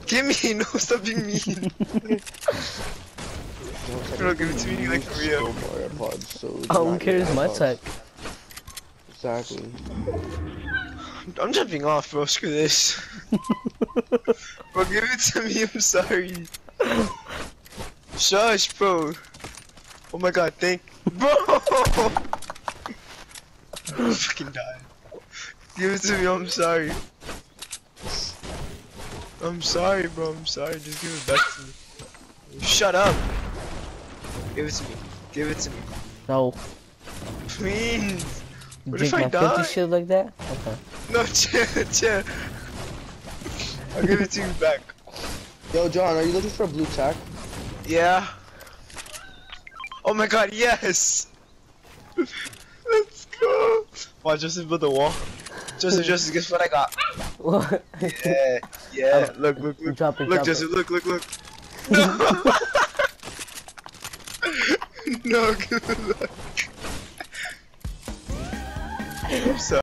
Give me, no, stop being mean. Bro, give it to me like for real. Who cares my tech? Exactly. I'm jumping off, bro. Screw this. Bro, give it to me. I'm sorry. Shush, bro. Oh my god, bro. I'm fucking dying. Give it to me. I'm sorry. I'm sorry, bro. I'm sorry. Just give it back to me. Shut up. Give it to me. Give it to me. No. Please. What Drink if I my die? 50 shit like that? Okay. No, chill. I'll give it to you back. Yo, John, are you looking for blue tack? Yeah. Oh my god, yes! Let's go! Watch, Joseph build a wall. Joseph, guess what I got? What? Yeah. Look. Drop it, Look, drop Joseph, it. look. No! No, good luck. I'm sorry.